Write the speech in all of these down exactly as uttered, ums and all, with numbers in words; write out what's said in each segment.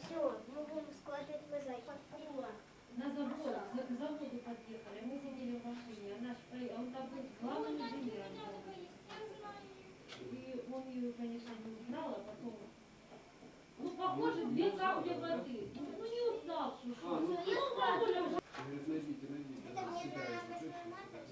все, мы будем складывать мозаику. На завод, к заводу подъехали, мы сидели в машине, она ж, он там был главным инженером. И он ее, конечно, не узнал, а потом... Ну, похоже, две капли воды. Ну, не узнал, что что. Ну, похоже, уже... Найдите, найдите. Это мне на восьмое марта.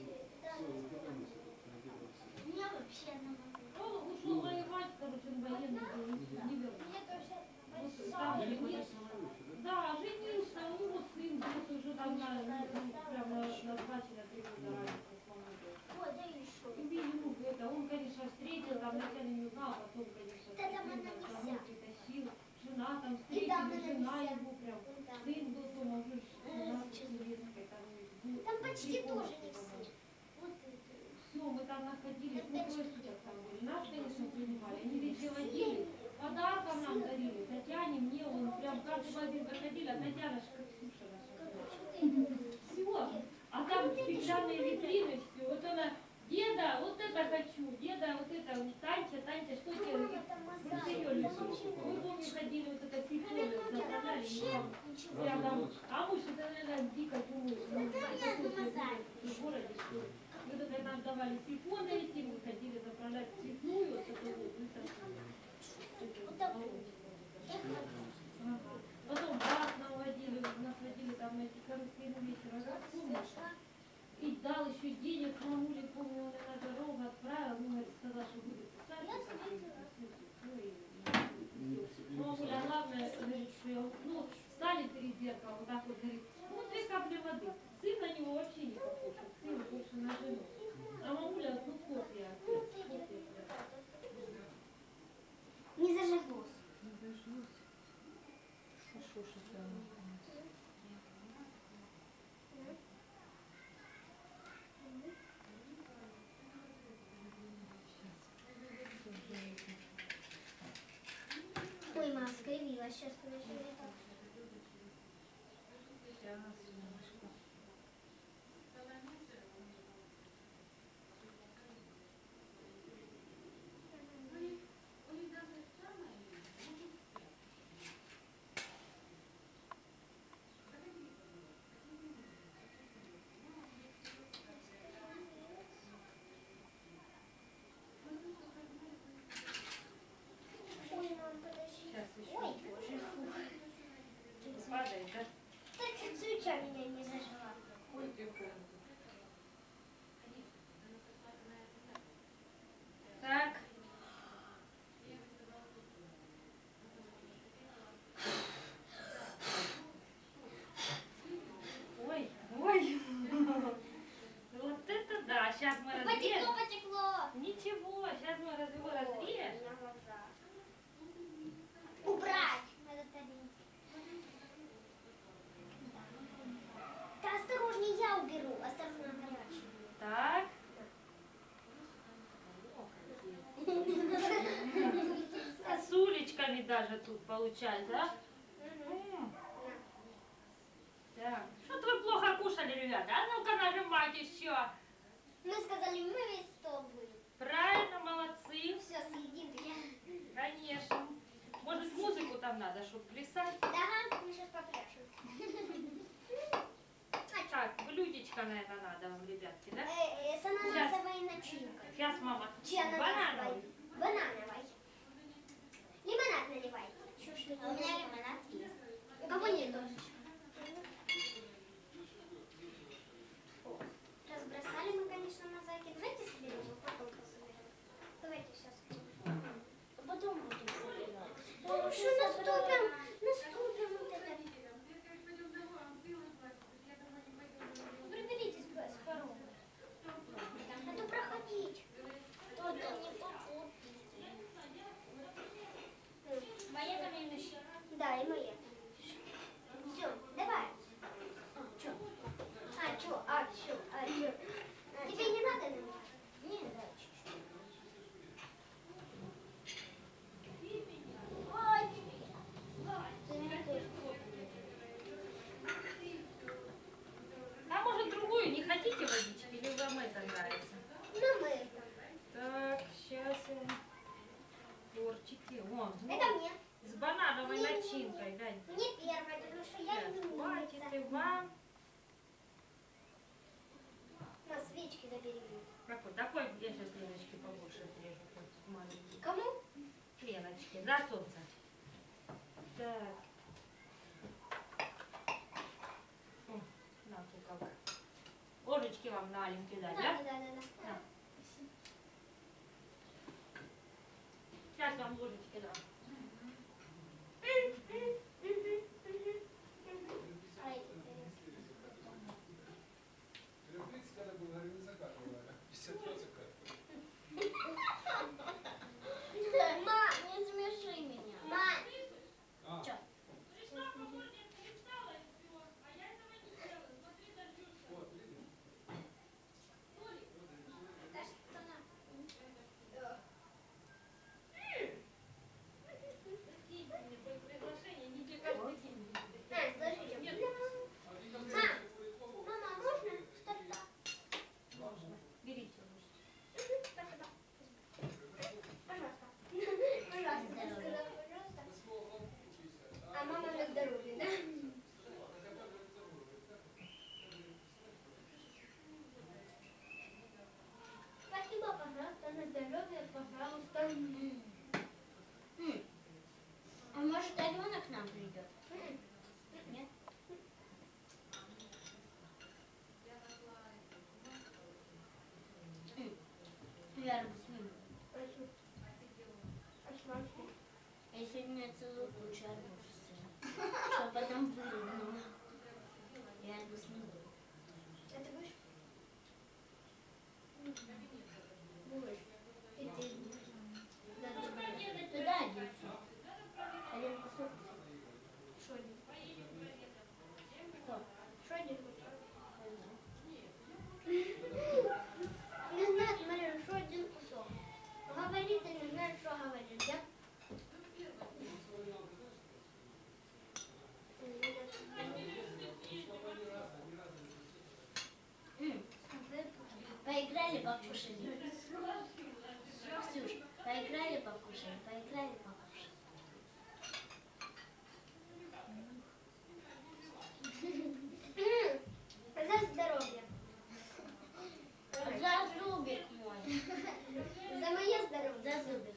Мне вообще на Он ушел воевать, короче, он военный был, не вернулся. Вот там женился. Да, женился, у него сын был уже там на, ну, прям на, на два или три года разница с мамой был. Вот, да еще. И ему это, он, конечно, встретил, там вначале не узнал, потом, конечно, встретил, притащил. Жена там встретила, жена его прям, сын был дома, уже жена с невесткой там. Там почти тоже не все. Вот это. Все, мы там находились, мы трое суток там были. Нас, конечно, принимали. Они везде водили, подарком нам дарили. Татьяне, мне, он прям каждый магазин заходили, а Татьяна ж как Ксюша наша. Все. А там стеклянные витрины, все. Вот она, деда, вот это хочу, деда, вот это, Танька, Танька, что тебе? Вот ее любишь. Мы, помню, ходили, вот это сифоны, заправляли. Прям там, а муж, это, наверное, дико думаю. В городе, что ли. Мы тогда нам давали сифоны эти, мы ходили заправлять цветную, вот эту вот, ага. Потом бас нам водили, нас водили там на эти карусели вечера, помнишь? И дал еще денег мамуле, помню, он на дорогу отправил, ну, говорит, сказал, что будет писать. Мамуля, главное, говорит, что я, ну, встали перед зеркалом, вот так вот, говорит, ну, две капли воды. Сын на него вообще не похож, сын больше на жену. А мамуля, ну, копия. Не зажиглось. Не зажглось. Что ж это? Ой, мама скривилась, сейчас подожди. Сейчас, немножко. Ой, мам, подожди. Сейчас еще. Ой, боже, фу. Падает, да? Так как свеча меня не зажила. Ой, тихо. Так. Ой, ой. Вот это да. Сейчас мы Потекло, разрежем. потекло. Ничего, сейчас мы раз- его разрежем. На глаза. Убрать. Надо тарелку. Да осторожнее, я уберу. Осторожно, горячий. Так. С уличками даже тут получается, да? М. Так. Что-то вы плохо кушали, ребята. А ну-ка нажимайте еще. Мы сказали, мы весь стол будем. Правильно, молодцы. Все, съедим. Конечно. Может, музыку там надо, чтобы плясать? Да, мы сейчас попляшем. Так, блюдечко, наверное, надо вам, ребятки, да? Э, э, с ананасовой начинкой. Сейчас, мама. Че Банановый. ананасовой? Банановой. Лимонад наливай. Чё ж у меня лимонад есть. У кого нет тоже? Разбросали мы, конечно, мозаики. Давайте соберем, а потом пособерем. Давайте сейчас. А потом будем собирать. Ну, что наступим? Наступим вот это. Приберитесь с порога. А то проходить. То-то не попутно. Моя камень. Да, и моя. Все. Какой? Такой, я сейчас Леночки побольше отрежу. Вот, маленький. Кому? Леночки, за солнце. Так. О, на, тут как. Ложечки вам налим кидать, Да, да? да, да, да. Да. Сейчас вам ложечки дам. Ай, Любите, когда говорили, не закатывала. пятьдесят раз закатывала. э, Ма, не смеши меня. Ма, А, чё? вот, видишь? Да что она? Приглашение не для каждый день. На, сложите. Ма, мама, можно старта? Можно. Берите ложечки. Спасибо. Пожалуйста. Пожалуйста, ты сказала, пожалуйста. Вы слово хлопку пятьдесят, А мама на здоровье, да? Спасибо, пожалуйста, на здоровье, пожалуйста. А может, Алена к нам придет? Нет? Я арбуз. Я сегодня целую кучу арбузов съела. Что потом выровняла. Я арбуз не буду. А ты будешь? Будешь. И ты будешь. Да, ты будешь. Туда один кусок. Один кусок. Что один? Что? Что один кусок? Не знаю, смотри, что один кусок. Говорит, и не знает, что говорит, да? Поиграли, покушали. Ксюш, поиграли, покушали, поиграли, покушали. За здоровье. За зубик мой. За мое здоровье. За зубик.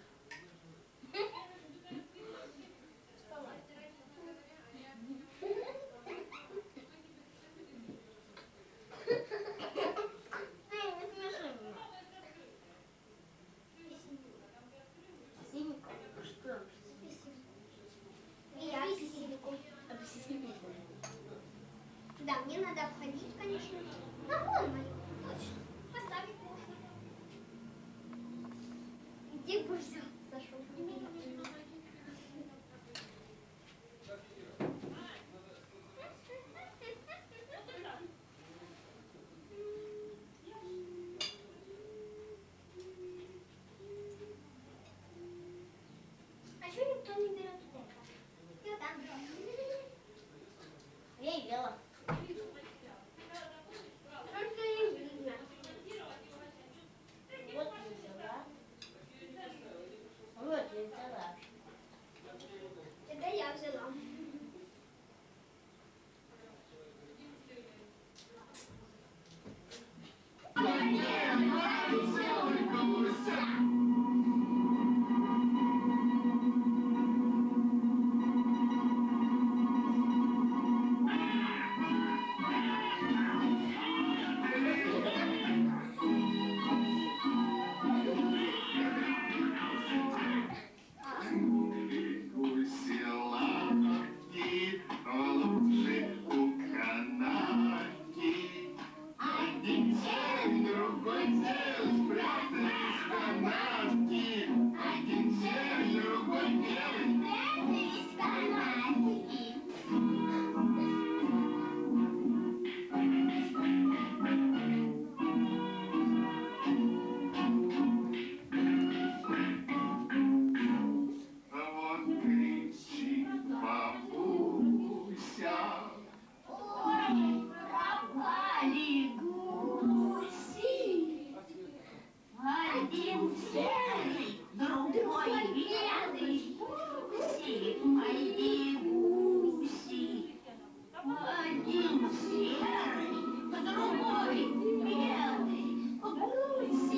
Да, мне надо обходить, конечно. А вон мою. Точно. Поставить можно. Где бы взял, Саша? А что никто не берет это? Я там. Я ела. Только не видно. Вот я взяла. Вот я взяла. Это я взяла. Один серый, другой белый, гуси.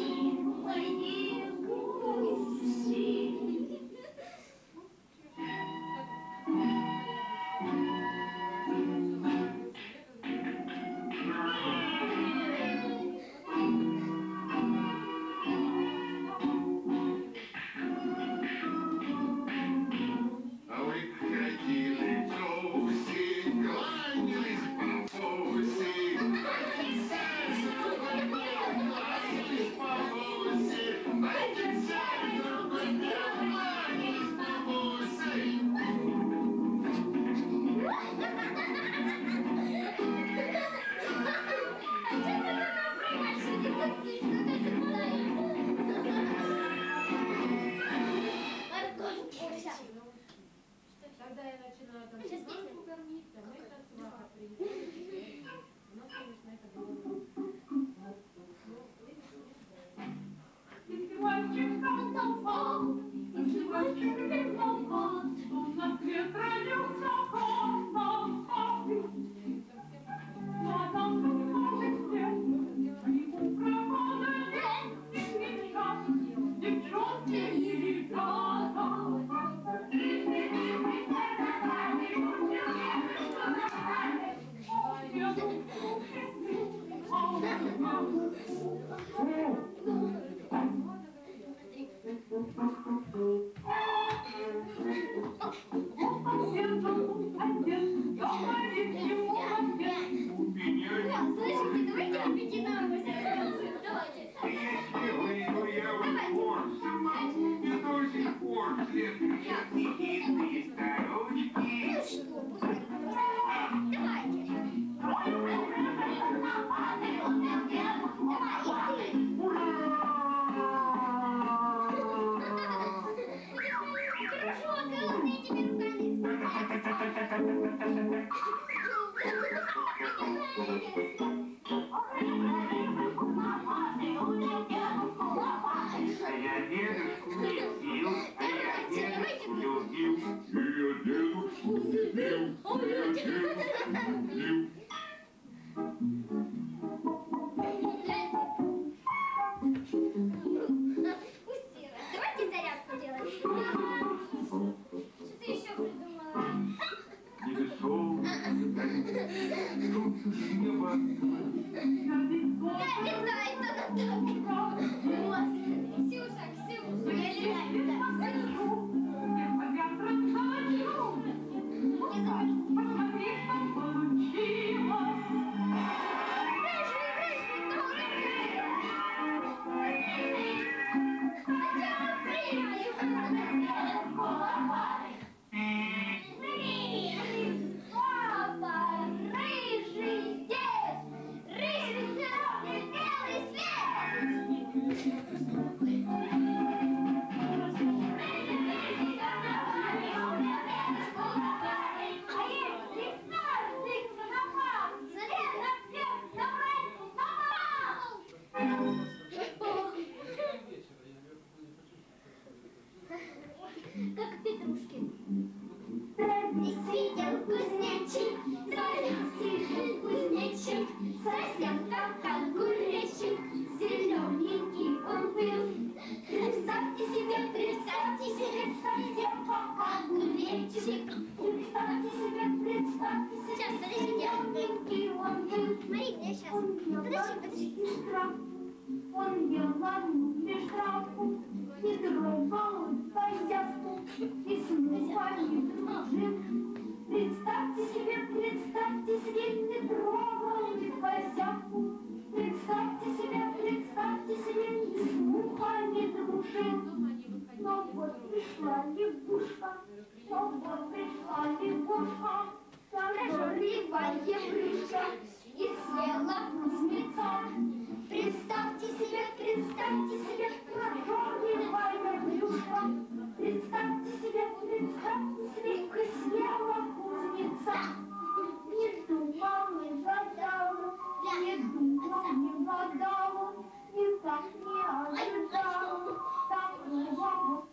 Когда я начинаю там Светланку кормить, там эта сваха приезжает. У нас, конечно, это было. Если мальчик танцевал, если мальчик ревновал, то на свет родился он, а нам не может всех, ему пропадает девчонка, девчонки и ребята. Слышите, давайте объединимся. Давайте. Я до сих пор вслед кричат нехитрые старушки. Ну что, пускай просто. Давайте. Хорошо, голодные тебе А я дедушку любил, а я дедушку любил, и я дедушку любил, а я дедушку любил. Устира. Давайте зарядку делать. Что ты еще придумала? Тебе солнце, солнце неба. Да, летай, да, да, да. Господи, Ксюша, Ксюша, я летаю, да. Не забудь. Папа, рыжий дед, рыжий зеленый белый свет. Как петрушки. Сидел кузнечик, сидел кузнечик, совсем как огуречек, зелененький он был. Представьте себе, представьте себе, совсем как огуречек. Представьте себе, представьте себе, сейчас, подождите, зелененький он был. Смотрите, я сейчас, подожди, подожди. Он ел одну лишь травку, не трогал повязку, и с мухами дружил. Представьте себе, представьте себе, не трогал ни козявку. Представьте себе, представьте себе, ни с мухами дружил. Но вот пришла лягушка, но вот пришла лягушка, прожорливая брюшка, и съела кузнеца. Представьте себе, представьте себе, прожорливая брюшка. Представьте себе, представьте себе, как съела кузнеца. Не думал, не гадал, не думал, не гадал, никак не ожидал такого.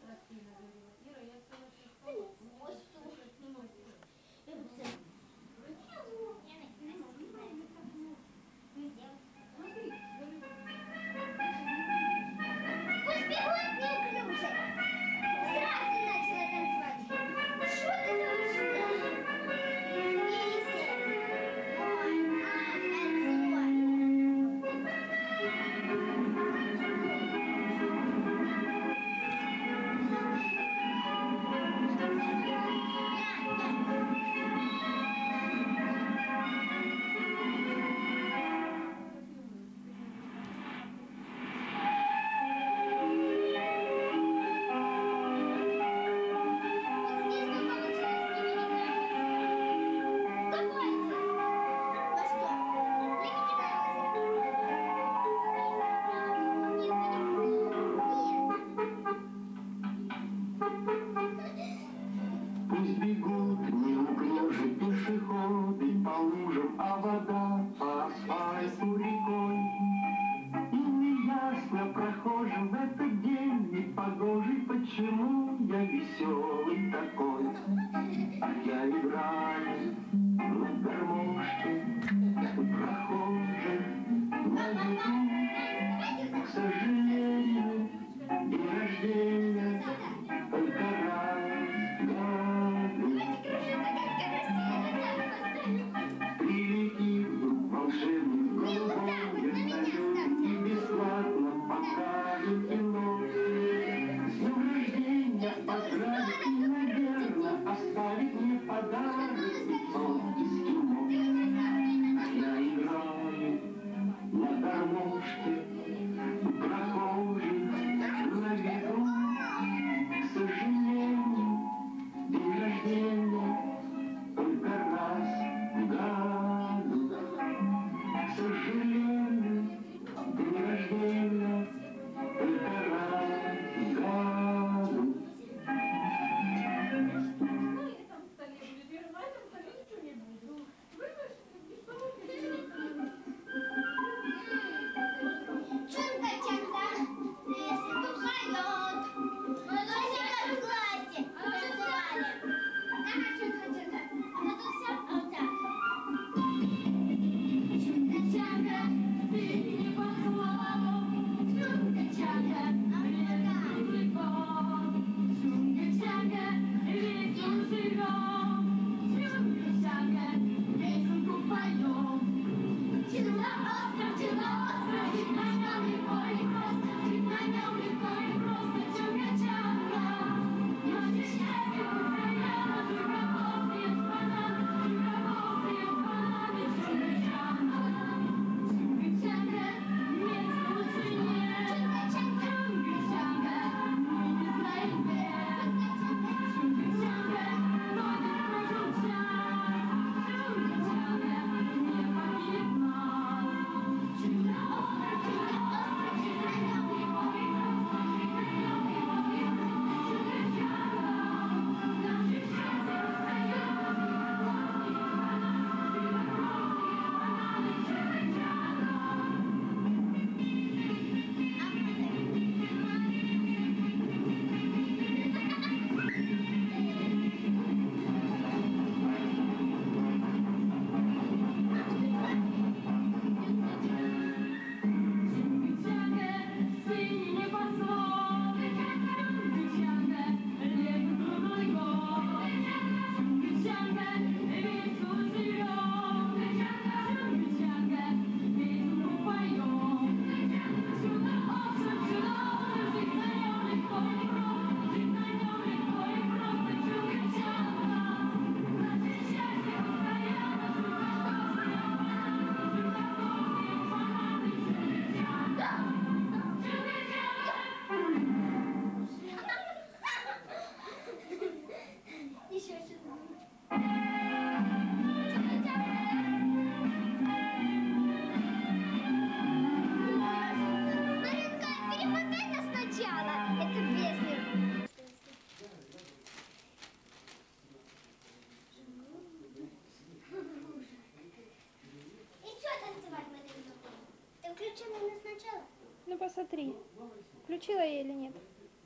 смотри. Включила я или нет?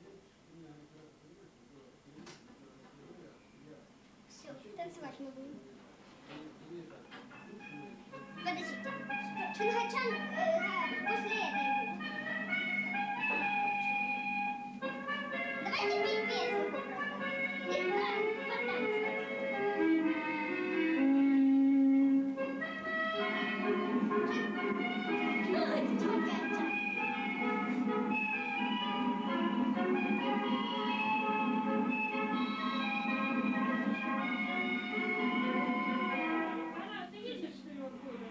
Все, танцевать мы будем. Подождите. Чунгачан э, после этой будет. Давайте петь песенку просто. И потанцевать. Чунгачан. Она, ты видишь, что он ходит?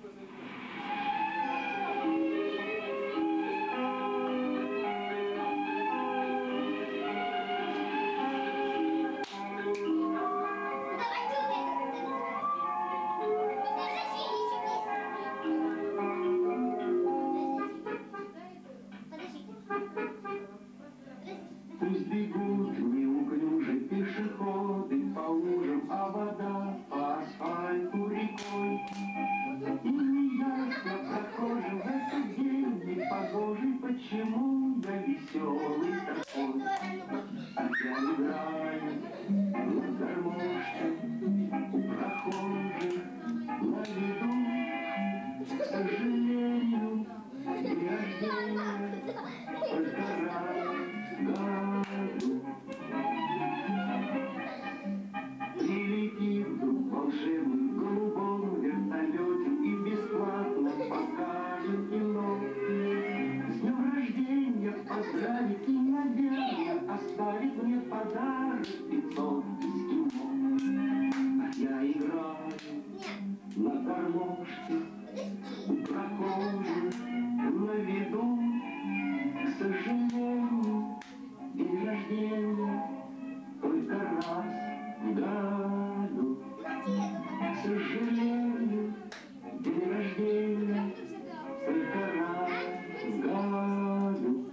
Давайте вот это танцевать. Подожди, еще песню. Подождите. Пусть бегут неуклюже пешеходы по лужам, а вода по асфальту рекой. И неясно прохожим в этот день непогожий, почему я веселый такой. А я играю на гармошке у прохожих на виду. К сожалению, день рождения только раз в году. Прилетит вдруг волшебный в голубом вертолете и бесплатно покажет кино. С днем рождения поздравит и, наверное, оставит мне подарок пятьсот эскимо. А я играю на гармошке у прохожих на виду. К сожалению, день рождения только раз в году. К сожалению, день рождения только раз в году.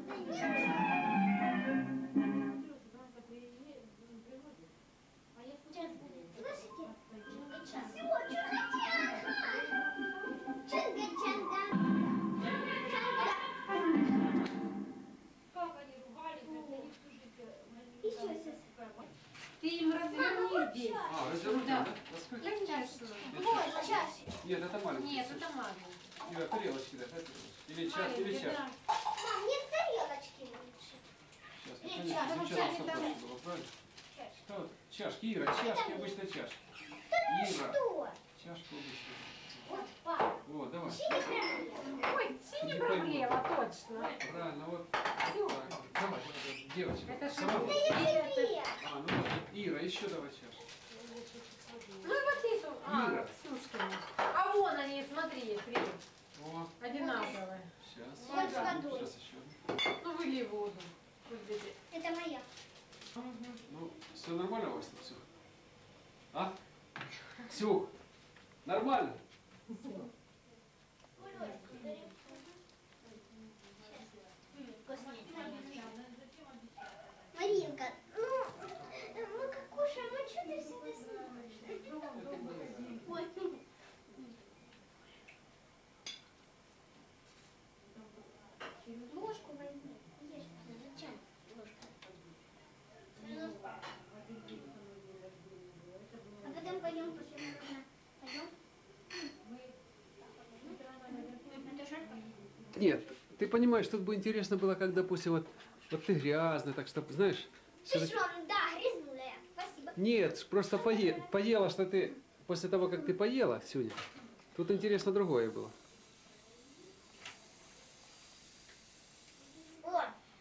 Как они ругались, это не слушайте. Еще сейчас. Ты им разверни здесь. А, развернуть, Да. да? Раскрыть? Конечно. Вот, чаши. Нет, это маленький. Нет, это маленький. Ира, тарелочки, да? это- Или чаш, или Маленький, чаш. да. Мам, нет тарелочки лучше. Сейчас, Или ну, чашки. конечно, Чашки, вчера давай. было, правильно? Чаши. Что вот? Чашки, Ира, чашки, обычно чашки. Ира, Что? чашку обычно. Вот, папа. Вот, давай. Ой, не проблема, точно. Правильно, вот. Всё. Так, давай, девочка. Это сама. что? Тебе. А, ну вот, Ира, еще давай чашку. Ну и вот эту. А, Ира. Ксюшкину. А вон они, смотри, три. О, Одинаковые. сейчас. Вот с водой. Сейчас еще. Ну вылей воду. Вот здесь. Это моя. Ну, все нормально у вас тут все? А? Ксюх, нормально? Маринка, ну, мы как кушаем, а что ты всегда снимаешь? Ой. Ложку возьми. Ешь, зачем ложка? А потом пойдем после магазина. Пойдем? Это жарко? Нет, ты понимаешь, тут бы интересно было, как, допустим, вот, вот ты грязный, так что, знаешь, Ты всё-таки- что, да, грязнуля. Спасибо. Нет, просто пое- поела, что ты, после того, как ты поела сегодня, тут интересно другое было. О!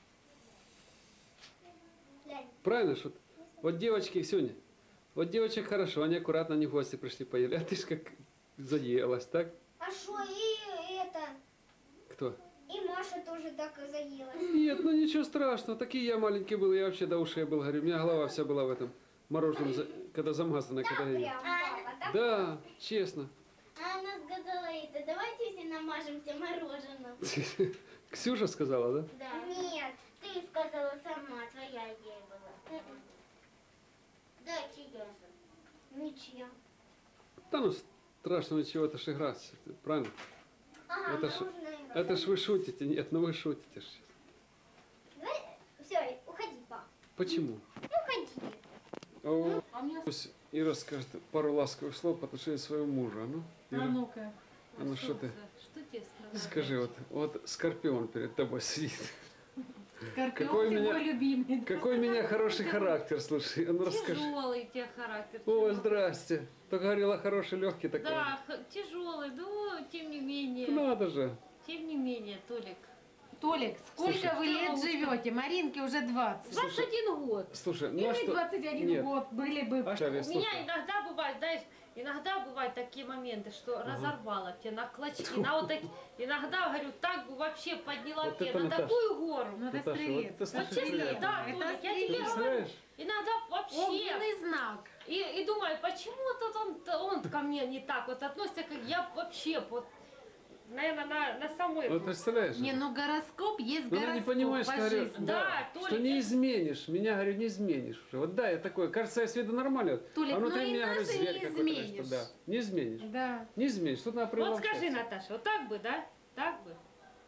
Глянь. Правильно, что вот девочки сегодня, вот девочек хорошо, они аккуратно, не в гости пришли, поели, а ты ж как заелась, так? А что, и это, Кто? и Маша тоже так и заелась. Нет, ну ничего страшного, такие я маленький был, я вообще до ушей был, говорю, у меня голова вся была в этом мороженом, за- когда замазанная, когда я ел. Прям, папа, так? Да, честно. А она сказала это, давайте все намажемся мороженым. Ксюша сказала, да? Да. Нет, ты сказала сама, твоя идея была. Да, чья? Ничья. Да ну страшного чего, это ж игра, правильно? Ага, Это ж- мороженое игра. Это ж вы шутите. Нет, ну вы шутите ж сейчас. Давай, все, уходи, пап. Почему? Уходи. О, А мне... пусть Ира скажет пару ласковых слов по отношению к своему мужу. А ну, А Ира, ну-ка. а ну что ты? Что тебе сказать? Скажи, вот, вот Скорпион перед тобой сидит. Скорпион, Какой у ты меня- мой любимый. Какой у меня хороший характер, слушай. А ну расскажи. Тяжелый у тебя характер. О, здрасте. Только говорила хороший, легкий такой. Да, х- тяжелый, но тем не менее. Надо же. Тем не менее, Толик. Толик, сколько Слушай. вы лет живете? Маринке уже двадцать. двадцать один год. Слушай, И ну а мне что? двадцать один Нет. год были бы. А что, У слушай, меня иногда бывает, знаешь, иногда бывают такие моменты, что разорвало тебя на клочки, на вот такие. Иногда, говорю, так бы вообще подняла Вот тебя это, на Наташа. такую гору. Ну это Наташа, вот стрелец. это Это слушай, честно, стрелец. да, Это Толик, я ты тебе стрелец. представляешь? Иногда вообще. Огненный знак. И, и думаю, почему тут он, он ко мне не так вот относится, как я вообще вот, наверное, на, на самой. Вот представляешь? Не, ну гороскоп есть Ну, она гороскоп не понимаешь, по что, говорю, жизни. Да, что Толик, не я- изменишь. Меня, говорю, не изменишь уже. Вот да, я такой, кажется, я с виду нормально. Толик, а внутри ну и меня, говорю, наши зверь не какой-то, значит, изменишь. да. Не изменишь. Да. Не изменишь. Тут надо Вот приласкаться. скажи, Наташа, вот так бы, да? Так бы.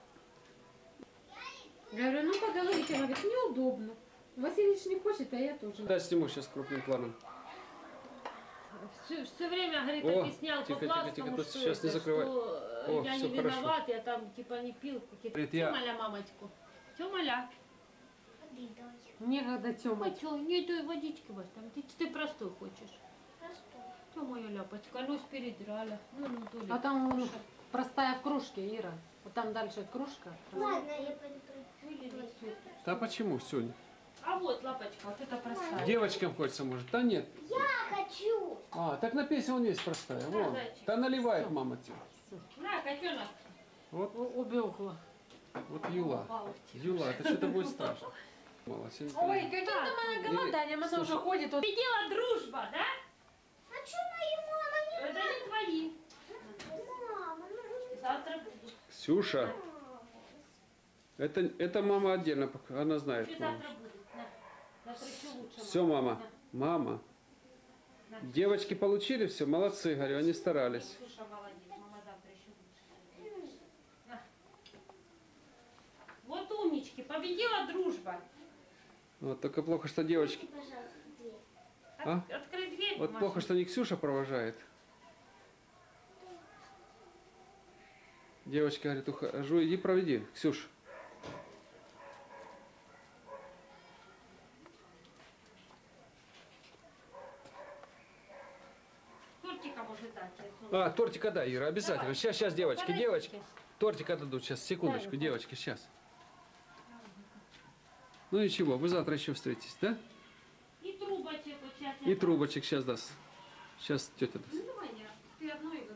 Говорю, ну поговорите. Она говорит, неудобно. Васильевич не хочет, а я тоже. Да, сниму сейчас крупным планом. Все, все время, говорит, О, объяснял тихо, по тихо, пластому, тихо, тут что, сейчас не это, закрывай. что э, О, я всё не хорошо. виноват, я там типа не пил какие-то. Говорит, я- Тёмаля мамочку. Тёмаля. Воды давай. Некогда Тёма. А чё, не той водички вас там, ты, ты простой хочешь. Простой. Ты моя ляпочка, ну передрали. Ну, ну, Толик. А там ну, простая в кружке, Ира. Вот там дальше кружка. Ладно, я пойду Вылили всё. Да почему, Сюнь? А вот лапочка, вот это простая. Девочкам хочется, может? Да нет. Я хочу. А, так на песне он есть простая. Да, Вон. зайчик. Да наливает мама тебе. На, котенок. Вот, Убегла. вот Юла. Юла, это что-то будет страшно. Мало, сегодня Ой, какие там она голоданием, она уже ходит. Вот. Победила дружба, да? А что моя мама Это не твои. не мама? Ну, Завтра будут. Ксюша, это, это мама отдельно, пока- она знает. Ты мама. завтра будут. На. Завтра еще лучше. Все, мама. Мама. На. Девочки получили все, молодцы, говорю, они старались. Слушай, молодец, мама завтра еще лучше. На. Вот умнички, победила дружба. Вот, только плохо, что девочки... пожалуйста, дверь. От- А? Открой дверь. Вот Маша. плохо, что не Ксюша провожает. Девочка говорит, ухожу, иди проведи, Ксюш. Тортика может дать. А, тортика дай, Ира, обязательно. Давай. Сейчас, сейчас, девочки, Подождите. девочки. Тортика дадут, сейчас, секундочку, Дай, девочки, сейчас. Ну ничего, вы завтра еще встретитесь, да? И трубочек вот сейчас. И трубочек сейчас даст. Сейчас тетя даст. Ну давай я. Ты одну и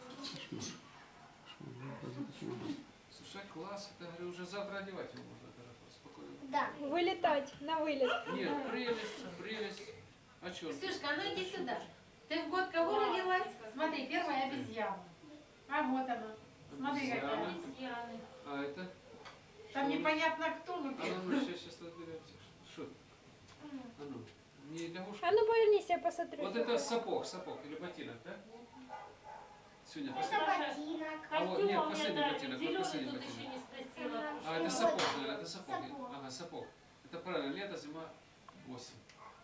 Слушай, класс, это, говорю, уже завтра одевать его можно, спокойно. Да. Вылетать на вылет. Нет, прелесть, прелесть. А что? Ксюшка, а ну иди сюда. Ты в год кого родилась? Смотри, первая обезьяна. А вот она. Смотри, какая. Обезьяны. А это? Там непонятно кто, но А ну, мы сейчас, сейчас разберемся. Что? А ну, не лягушка? А ну повернись, я посмотрю. Вот это сапог, сапог или ботинок, да? Сегодня Это последний. ботинок. А вот, Костюм нет, у меня, последний да, ботинок, вот зеленый последний тут ботинок. еще не стащила. А, это сапог, наверное, это сапог. Сапог. Ага, сапог. Это правильно, лето, зима, осень.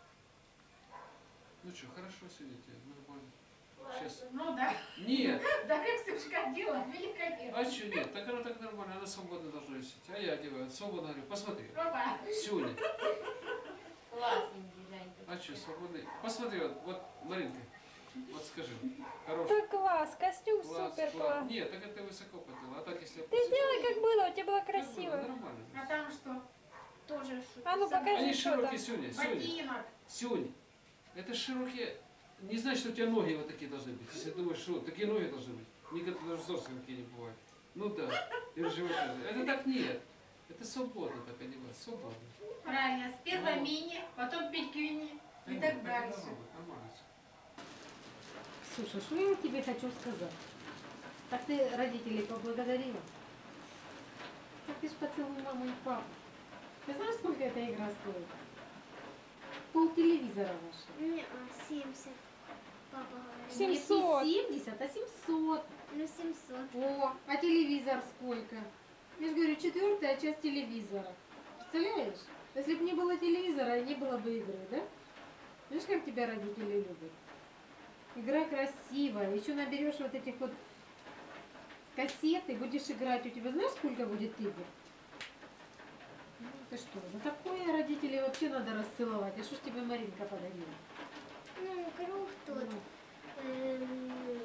Ну что, хорошо сегодня тебе, нормально. Сейчас. Ну да. Нет, Да как Ксюшка дело, великолепно. а что нет, так она так нормально, она свободно должна висеть. А я одеваю, свободно говорю, посмотри. Опа. Сюня. Классненький, Жанька. А что, свободный? Посмотри, вот, вот, Маринка, вот скажи, хороший. Да класс, костюм Класс, супер класс. класс. Нет, так это высоко подняла, а так если... Ты сделай как было, у тебя было Как было, красиво. нормально. А там что? Тоже А ну Они покажи, что там. широкие, Сюня, Сюня. Ботинок. Сюнь, это широкие, не значит, что у тебя ноги вот такие должны быть. Если думаешь, что такие ноги должны быть, никогда даже взрослые такие не бывают. Ну да, или живота. Это так нет. Это свободно так одеваться, свободно. Правильно, сперва мини, потом пикини и Да так нет, дальше. нормально, нормально. Слушай, что я тебе хочу сказать? Так ты родителей поблагодарила? Так ты ж поцелуй маму и папу. Ты знаешь, сколько эта игра стоит? Пол телевизора вашего. Не, а, семьдесят. Папа говорит. семьсот. Не семьдесят, а семьсот. Ну, семьсот. О, а телевизор сколько? Я же говорю, четвертая часть телевизора. Представляешь? Если бы не было телевизора, не было бы игры, да? Видишь, как тебя родители любят? Игра красивая. Еще наберешь вот этих вот кассет и будешь играть. У тебя знаешь, сколько будет игр? Ну, ты что? Ну такое родителей вообще надо расцеловать. А что ж тебе Маринка подарила? Ну, круг тут. Ну, Эм,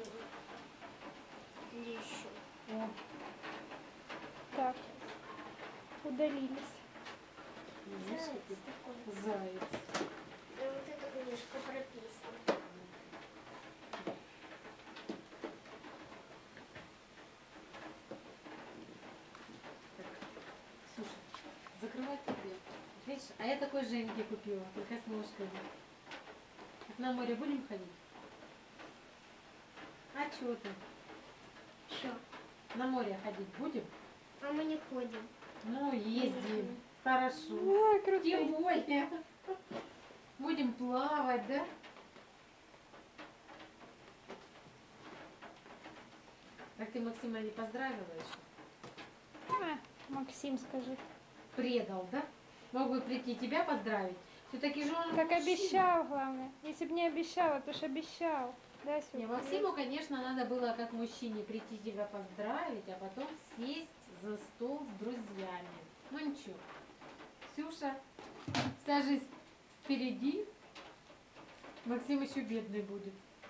еще. о, Так, удалились. видишь, Заяц какой такой. заяц. И вот эту книжку прописано. Слушай, закрывай тебе. Видишь, а я такой Женьке купила, только с ножками. Так на море будем ходить? А что ты? Что? На море ходить будем? А мы не ходим. Ну, ездим. Хорошо. Ой, круто. Тем более. Будем плавать, да? Так ты Максима не поздравила еще? А, Максим, скажи. Предал, да? Мог бы прийти тебя поздравить. Все-таки же он... Как мужчина. обещал, главное. Если бы не обещала, то ж обещал. Да, Не, Сюша? Максиму, конечно, надо было как мужчине прийти тебя поздравить, а потом сесть за стол с друзьями. Ну ничего. Ксюша, вся жизнь впереди. Максим еще бедный будет.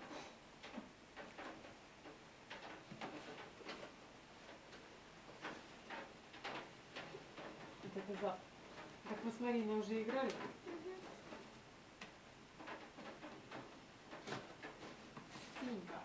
Вот это за... Так мы с Мариной уже играли. Синька.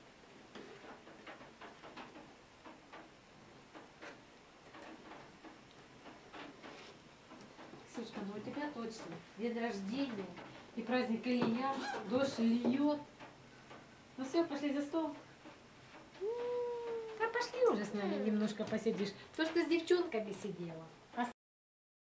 Ксюшка, ну у тебя точно день рождения и праздник Илья, дождь льет. Ну все, пошли за стол. А пошли уже с нами немножко посидишь. Потому что с девчонками сидела.